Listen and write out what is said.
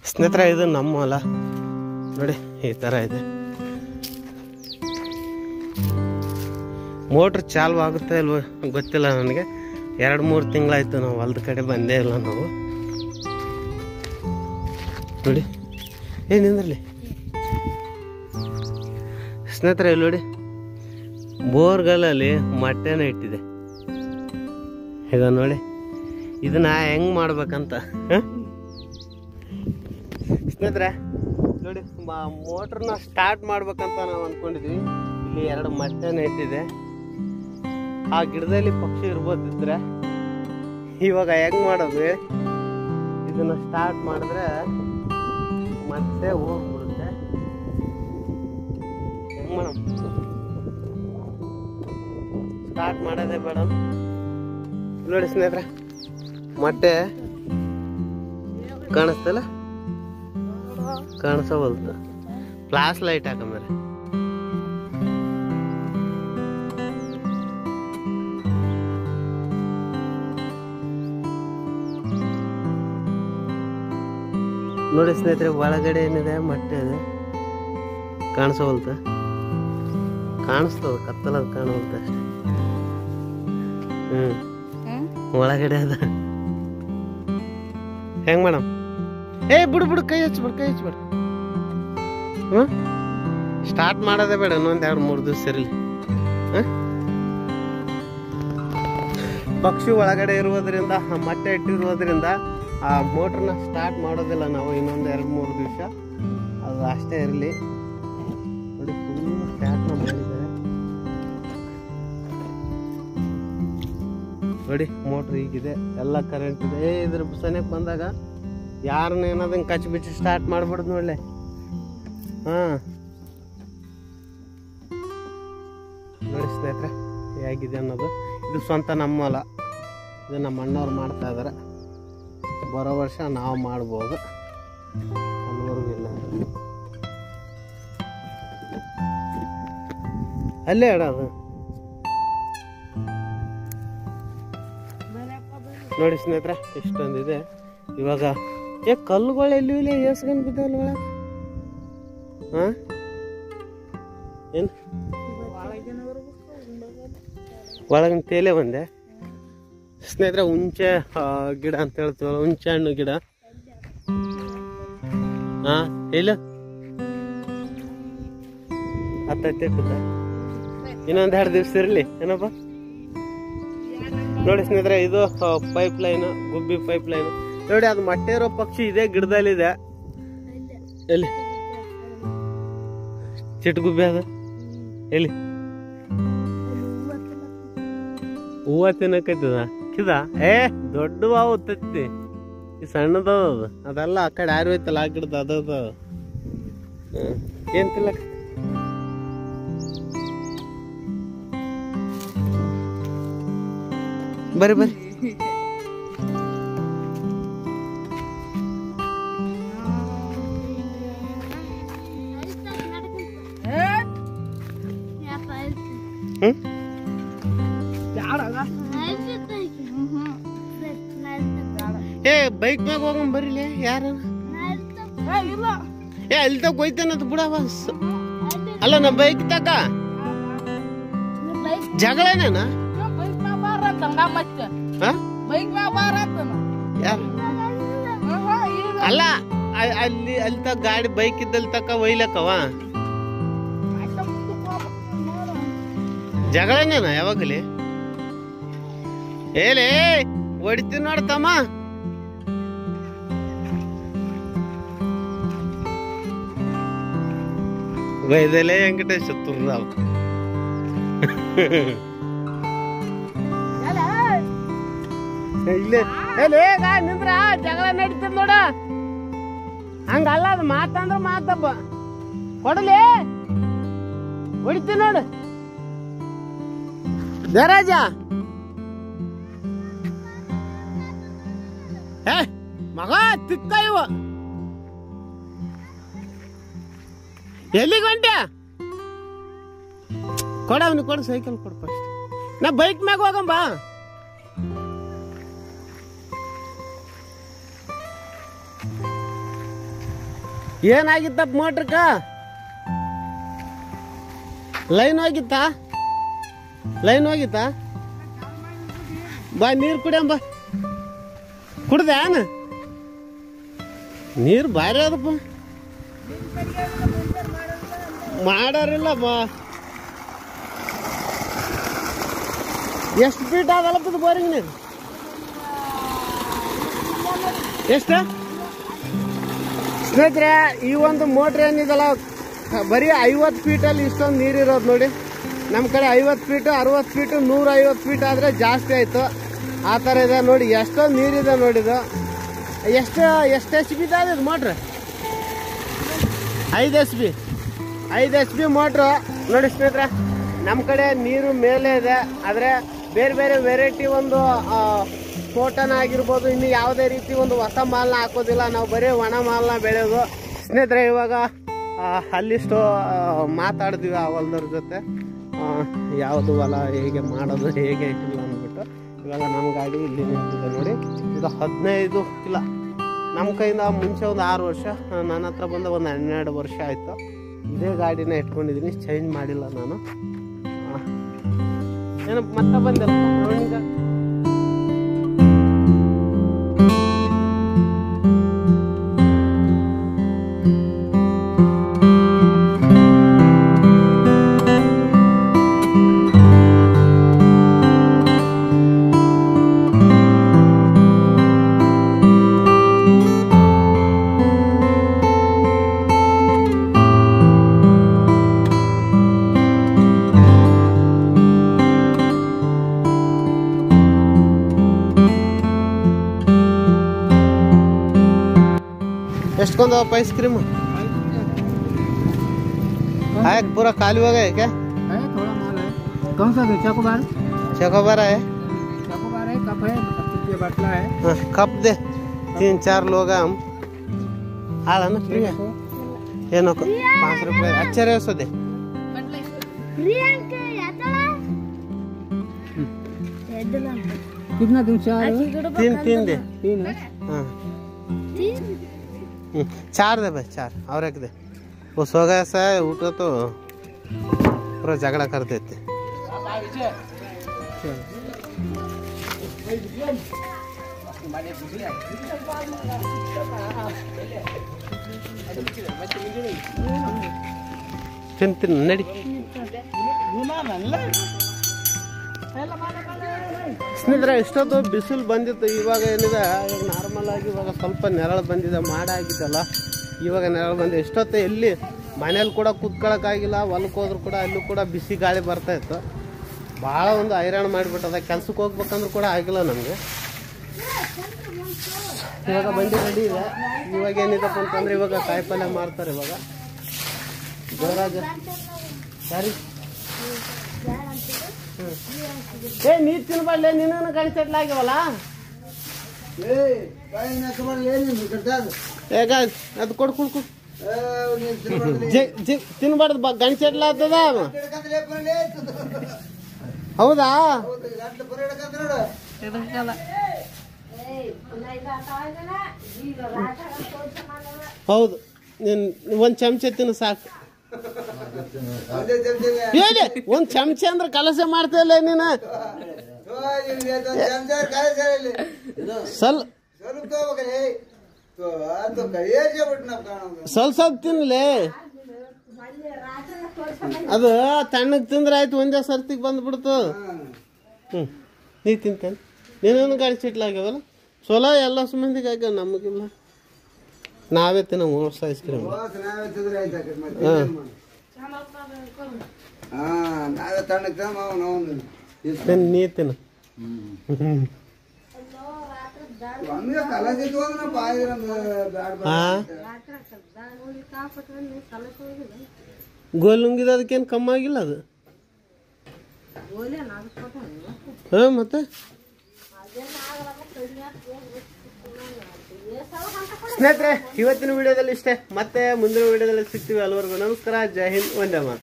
ಸ್ನೇಹಿತರೆ, ಇದು ನಮ್ಮ ಹೊಲ ನೋಡಿ, ಈ ಥರ ಇದೆ. ಮೋಟ್ರ್ ಚಾಲು ಆಗುತ್ತೆ ಇಲ್ವ ಗೊತ್ತಿಲ್ಲ ನನಗೆ. 2-3 ತಿಂಗಳಾಯ್ತು ನಾವು ಹೊಲದ ಕಡೆ ಬಂದೇ ಇಲ್ಲ ನಾವು. ನೋಡಿ ಏನಿಂದ್ರಲ್ಲಿ ಸ್ನೇಹಿತರೆ, ಇಲ್ಲಿ ನೋಡಿ ಬೋರ್ಗಲ್ಲಲ್ಲಿ ಮೊಟ್ಟೆನ ಇಟ್ಟಿದೆ. ಈಗ ನೋಡಿ ಇದನ್ನ ಹೆಂಗ್ ಮಾಡ್ಬೇಕಂತ ಸ್ನೇಹಿತರೆ ನೋಡಿ, ಮೋಟ್ರನ್ನ ಸ್ಟಾರ್ಟ್ ಮಾಡ್ಬೇಕಂತ ನಾವು ಅಂದ್ಕೊಂಡಿದ್ವಿ. ಇಲ್ಲಿ 2 ಮೊಟ್ಟೆನ ಇಟ್ಟಿದೆ. ಆ ಗಿಡದಲ್ಲಿ ಪಕ್ಷಿ ಇರ್ಬೋದಿದ್ರೆ ಇವಾಗ ಹೆಂಗ್ ಮಾಡೋದು? ಇದನ್ನ ಸ್ಟಾರ್ಟ್ ಮಾಡಿದ್ರೆ ಮತ್ತೆ ಹೋಗ್ಬಿಡುತ್ತೆ. ಹೆಂಗ್ ಮೇಡಮ್ ಸ್ಟಾರ್ಟ್ ಮಾಡೋದೇ ಬೇಡ. ನೋಡಿ ಸ್ನೇಹಿತರೆ, ಮೊಟ್ಟೆ ಕಾಣಿಸ್ತಲ್ಲ, ಕಾಣಿಸಬಲ್ದು. ಫ್ಲಾಶ್ ಲೈಟ್ ಹಾಕಂದ್ರೆ ನೋಡಿ ಸ್ನೇಹಿತರೆ, ಒಳಗಡೆ ಏನಿದೆ ಮೊಟ್ಟೆ ಇದೆ, ಕಾಣಿಸವಲ್ತ. ಕಾಣಿಸ್ತದ, ಕತ್ತಲದ ಕಾಣವಲ್ತ ಅಷ್ಟೇ. ಒಳಗಡೆ ಅದ. ಹೆಂಗ್ ಮೇಡಮ್? ಬಿಡು ಕೈ ಹಚ್ಬೇಡ. ಸ್ಟಾರ್ಟ್ ಮಾಡೋದೇ ಬೇಡ, ಇನ್ನೊಂದ್ 2-3 ದಿವಸ ಇರಲಿ. ಪಕ್ಷಿ ಒಳಗಡೆ ಇರುವುದರಿಂದ, ಮೊಟ್ಟೆ ಇಟ್ಟಿರುವುದರಿಂದ ಆ ಮೋಟ್ರನ್ನ ಸ್ಟಾರ್ಟ್ ಮಾಡೋದಿಲ್ಲ ನಾವು. ಇನ್ನೊಂದು 2-3 ದಿವಸ ಅದು ಅಷ್ಟೇ ಇರಲಿ. ನೋಡಿ ಫುಲ್ ಸ್ಟಾರ್ಟ್ನ ಮಾಡಿದ್ದಾರೆ. ನೋಡಿ ಮೋಟ್ರ್ ಹೀಗಿದೆ, ಎಲ್ಲ ಕರೆಂಟ್ ಇದೆ. ಇದ್ರ ಸನಿಯಕ್ಕೆ ಬಂದಾಗ ಯಾರನ್ನ ಏನಾದಂಗೆ ಕಚ್ಚಿ ಬಿಚ್ಚಿ ಸ್ಟಾರ್ಟ್ ಮಾಡ್ಬಿಡ್ದು ನೋಡ್ಲೆ. ನೋಡಿ ಸ್ನೇಹಿತರೆ ಹೇಗಿದೆ ಅನ್ನೋದು. ಇದು ಸ್ವಂತ ನಮ್ಮ ಹೊಲ. ಇದು ನಮ್ಮ ಅಣ್ಣವ್ರು ಮಾಡ್ತಾ ಇದಾರೆ. ಬರೋ ವರ್ಷ ನಾವು ಮಾಡ್ಬೋದು, ಅಲ್ಲಿವರೆಗೂ ಇಲ್ಲ. ಅಲ್ಲೇ ಅದು ನೋಡಿ ಸ್ನೇಹಿತರೆ, ಇಷ್ಟೊಂದಿದೆ. ಇವಾಗ ಕಲ್ಲುಗಳು ಎಲ್ಲಿ ಎಸ್ಕೊಂಡ್ ಬಿದ್ದಲ್ಲ ಒಳಗೆ. ಏನು ಒಳಗಿನ ತೇಲೆ ಬಂದೆ ಸ್ನೇಹಿತರೆ. ಹುಂಚೆ ಗಿಡ ಅಂತ ಹೇಳ್ತೀವಲ್ಲ, ಹುಂಚೆ ಹಣ್ಣು ಗಿಡ. ಇಲ್ಲ ಹತ್ತೈತೆ ಇನ್ನೊಂದ್ 2 ದಿವಸ ಇರ್ಲಿ ಏನಪ್ಪ. ನೋಡಿ ಸ್ನೇಹಿತರೆ, ಇದು pipeline, Gubbi pipeline. ನೋಡಿ ಅದು ಮೊಟ್ಟೆ ಇರೋ ಪಕ್ಷಿ ಇದೆ, ಗಿಡದಲ್ಲಿದೆ. ಎಲ್ಲಿ ಚಿಟ್ಟಗುಬ್ಬಿ ಅದ? ಎಲ್ಲಿ ಹೂವ ತಿನ್ನಕೈತದ? ಕಿದ ದೊಡ್ಡ ಹಾವು ತತ್ತಿ, ಈ ಸಣ್ಣದ ಅದೆಲ್ಲ ಆ ಕಡೆ ಯಾರು ಐತಲ್ಲ ಆ ಗಿಡದ ಅದ. ಏನ್ ತಿನ್ನಕ? ಬರ್ರಿ ಬೈಕ್ ಮ್ಯಾಗ ಹೋಗಂ ಬರ್ರಿ. ಯಾರ ಅಲ್ಲಿ ತಗ ಹೋಯ್ತಾನಂತ ಬಿಡವ. ಅಲ್ಲ ನಾ ಬೈಕ್ ತಕ ಜಗಳೇನ? ಅಲ್ಲ ಅಲ್ಲಿ ತಗ ಗಾಡಿ ಬೈಕ್ ಇದ್ದಲ್ಲಿ ತಕ ಒಯ್ಲಕ್ಕವ. ಜಗಳೇನ ಯಾವಾಗಲಿ? ಏಲೇ ಹೊಡಿತೀನಿ ನೋಡ್ತಮ್ಮ. ವೈದಲೇ ವೆಂಕಟೇಶ ತುರ್ರಾವ್. ಇಲ್ಲೇ ನಿಂದ್ರ ಜಗಳ ನಡೀತದ ನೋಡ. ಹಂಗಲ್ಲ, ಅದು ಮಾತಂದ್ರ ಮಾತಪ್ಪ. ಕೊಡಲಿ ಹೊಡಿತೀನಿ ನೋಡು ದೇರಾಜ. ಮಗ ತಿಕ್ಕ ಇವ ಎಲ್ಲಿಗೆ ಹೊಂಟ್ಯ? ಕೊಡ ಅವ್ನಿಗೆ, ಕೊಡು ಸೈಕಲ್ ಕೊಡು ಫಸ್ಟ್. ನಾ ಬೈಕ್ ಮ್ಯಾಗ ಹೋಗಂಬ. ಏನಾಗಿತ್ತಪ್ಪ ಮೋಟ್ರಕ್ಕ? ಲೈನ್ ಹೋಗಿತ್ತಾ? ಲೈನ್ ಹೋಗಿತ್ತಾ? ಬಾ ನೀರು ಕುಡಿಯಂಬ. ಕುಡ್ದೇನ? ನೀರು ಭಾರಿ ಅದಪ್ಪ. ಮಾಡಾರಿಲ್ಲ ಬಾ. ಎಷ್ಟು ಫೀಟ್ ಆಗಲ್ಲಪ್ಪ ಇದು ಬೋರಿಂಗ್ ನೀರು? ಎಷ್ಟ ಸ್ನೇಹಿತರೆ? ಈ ಒಂದು ಮೋಟ್ರ್ ಏನಿದಲ್ಲ ಬರೀ 50 ಫೀಟಲ್ಲಿ ಇಷ್ಟೊಂದು ನೀರಿರೋದು ನೋಡಿ. ನಮ್ಮ ಕಡೆ 50 ಫೀಟು 60 ಫೀಟು 150 ಫೀಟ್ ಆದರೆ ಜಾಸ್ತಿ ಆಯಿತು. ಆ ಥರ ಇದೆ ನೋಡಿ. ಎಷ್ಟೊಂದು ನೀರಿದೆ ನೋಡಿದು. ಎಷ್ಟು ಎಚ್ ಬಿ ಇದೆ ಇದು ಮೋಟ್ರ್? 5 ಎಚ್ ಬಿ ಮೋಟ್ರು ನೋಡಿ ಸ್ನೇಹಿತರೆ. ನಮ್ಮ ಕಡೆ ನೀರು ಮೇಲೆ ಇದೆ, ಆದರೆ ಬೇರೆ ಬೇರೆ ವೆರೈಟಿ ಒಂದು ತೋಟನ ಆಗಿರ್ಬೋದು, ಇನ್ನು ಯಾವುದೇ ರೀತಿ ಒಂದು ಹೊಸ ಮಾಲನ್ನ ಹಾಕೋದಿಲ್ಲ. ನಾವು ಬರೀ ಒಣ ಮಾಲನ್ನ ಬೆಳೆಯೋದು ಸ್ನೇಹಿತರೆ. ಇವಾಗ ಅಲ್ಲಿಷ್ಟು ಮಾತಾಡಿದ್ವಿ ಆ ಹೊಲದವ್ರ ಜೊತೆ, ಯಾವುದು ಹೊಲ ಹೇಗೆ ಮಾಡೋದು ಹೇಗೆ ಇಲ್ಲ ಅಂದ್ಬಿಟ್ಟು. ಇವಾಗ ನಮ್ಮ ಗಾಡಿ ಇಲ್ಲಿ ನಿಂತಿದೆ ನೋಡಿ. ಇದು 15 ಇಲ್ಲ, ನಮ್ಮ ಕೈಯಿಂದ ಮುಂಚೆ ಒಂದು 6 ವರ್ಷ, ನನ್ನ ಹತ್ರ ಬಂದ ಒಂದು 12 ವರ್ಷ ಆಯಿತು. ಇದೇ ಗಾಡಿನ ಇಟ್ಕೊಂಡಿದ್ದೀನಿ, ಚೇಂಜ್ ಮಾಡಿಲ್ಲ ನಾನು. ಏನು ಮತ್ತೆ ಬಂದಲ್ಲ ರೌಂಡಿಂಗ. ಎಷ್ಟು आप आइसक्रीम है? पूरा खाली हो गया क्या? है थोड़ा माल है। कौन सा दे? चॉकोबार है, चॉकोबार है, कप है, 25 रुपये बाटला है। कप दे। 3-4 लोग हैं हम। आला ना फ्री है ये नको 5 रुपये अच्छे रहे सो दे। कितना दूं? 3 दे। 3 है। हाँ 4 दे भाई, 4 और एक दे। वो सो गया ऐसा है, उठो तो पूरा झगड़ा कर देते। ತಿನ್ ನಡಿ ಸ್ನೇಹಿತರೆ. ಇಷ್ಟೊತ್ತು ಬಿಸಿಲು ಬಂದಿತ್ತು, ಇವಾಗ ಏನಿದೆ ನಾರ್ಮಲ್ ಆಗಿ ಇವಾಗ ಸ್ವಲ್ಪ ನೆರಳು ಬಂದಿದೆ. ಮಾಡ ಆಗಿದ್ದಲ್ಲ, ಇವಾಗ ನೆರಳು ಬಂದಿದೆ. ಇಷ್ಟೊತ್ತು ಎಲ್ಲಿ ಮನೇಲಿ ಕೂಡ ಕೂತ್ಕೊಳ್ಳೋಕ್ಕಾಗಿಲ್ಲ, ಹೊಲಕ್ಕೆ ಹೋದ್ರು ಕೂಡ ಅಲ್ಲೂ ಕೂಡ ಬಿಸಿ ಗಾಳಿ ಬರ್ತಾ ಇತ್ತು. ಭಾಳ ಒಂದು ಹೈರಾಣ ಮಾಡಿಬಿಟ್ಟದ. ಕೆಲ್ಸಕ್ಕೆ ಹೋಗ್ಬೇಕಂದ್ರೂ ಕೂಡ ಆಗಿಲ್ಲ ನಮಗೆ. ಇವಾಗ ಬಂಡಿ ರೆಡಿ ಇದೆ. ಇವಾಗ ಏನಿದಪ್ಪ ಅಂತಂದ್ರೆ ಇವಾಗ ಕಾಯಿಪಲ್ಯ ಮಾಡ್ತಾರೆ. ಇವಾಗ ದೇವರಾಜ ಸರಿ ಏ ನೀರು ತಿನ್ಬಾರ್ಲೆ, ನೀನು ಗಾಡಿ ಸೆಟ್ಲ್ ಆಗ್ಯವಲ್ಲ. ಅದು ಕೊಡು ತಿನ್ಬಾರ್ದು, ಗಣಿ ಸೆಟ್ಲ್ ಆಗ್ತದ. ಹೌದಾ? ಹೌದು, ನೀನು ಒಂದು ಚಮಚ ತಿನ್ನು ಸಾಕು. ಹೇಳಿ ಒಂದ್ ಚಮಚ ಅಂದ್ರೆ ಕಲಸೆ ಮಾಡ್ತಾ ಇಲ್ಲ ನೀನು. ಸ್ವಲ್ಪ ತಿನ್ಲಿ. ಅದು ತಣ್ಣಗ್ ತಿಂದ್ರೆ ಆಯ್ತು, ಒಂದೇ ಸರ್ತಿಗೆ ಬಂದ್ಬಿಡ್ತು. ನೀ ತಿಂತೇನೆ. ನೀನೇನು ಗಾಡಿ ಸಿಟ್ಲಾಗ್ಯಾವಲ್ಲ, ಚಲೋ ಎಲ್ಲ ಸುಮ್ಮಂದಿಗೆ ಆಗ್ಯಾವ, ನಮಗಿಲ್ಲ. ನಾವೇ ತಿನ್ನ ಮೋಸ ಐಸ್ ಕ್ರೀಮ್. ನೀ ತಿನ್ನ. ಗೋಲ್ ನುಂಗಿದ ಅದಕ್ಕೇನು ಕಮ್ಮಿ ಆಗಿಲ್ಲ ಅದು. ಹಾ ಮತ್ತೆ ಸ್ನೇಹಿತರೆ, ಇವತ್ತಿನ ವಿಡಿಯೋದಲ್ಲಿ ಇಷ್ಟೇ. ಮತ್ತೆ ಮುಂದಿನ ವಿಡಿಯೋದಲ್ಲಿ ಸಿಗ್ತೀವಿ. ಅಲ್ಲಿವರೆಗೂ ನಮಸ್ಕಾರ, ಜೈ ಹಿಂದ್, ವಂದೇ ಮಾತರಂ.